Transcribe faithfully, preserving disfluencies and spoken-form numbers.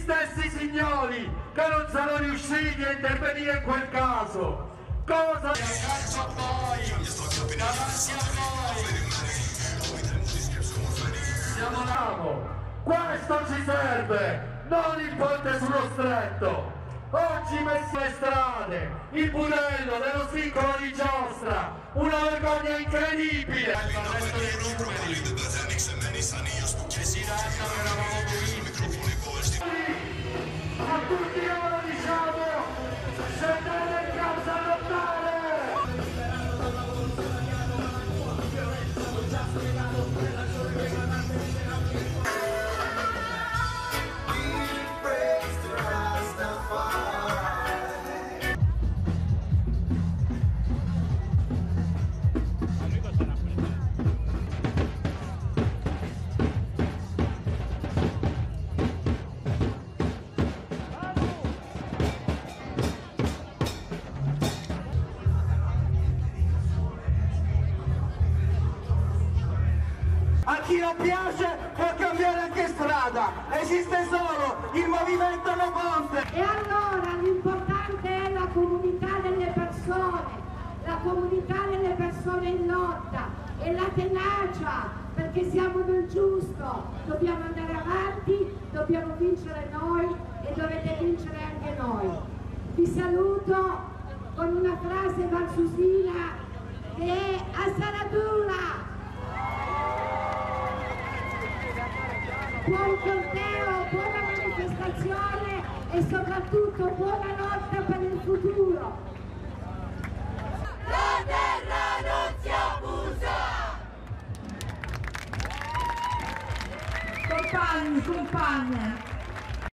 stessi signori che non sono riusciti a intervenire in quel caso. Cosa accanto a voi, davanti a noi siamo bravo, questo ci serve, non il ponte sullo stretto. Oggi messi le strade, il budello dello svincolo di Giostra, una vergogna incredibile. Il resto dei numeri che si danno che eravamo visti. A tutti loro diciamo, scendete in causa lottare! A chi non piace può cambiare anche strada, esiste solo il movimento No Ponte. E allora l'importante è la comunità delle persone, la comunità delle persone in lotta e la tenacia, perché siamo nel giusto, dobbiamo andare avanti, dobbiamo vincere noi e dovete vincere anche noi. Vi saluto con una frase valsusina che è a Saradura. Buon corteo, buona manifestazione e soprattutto buona lotta per il futuro. La terra non si abusa! Compagni, compagne,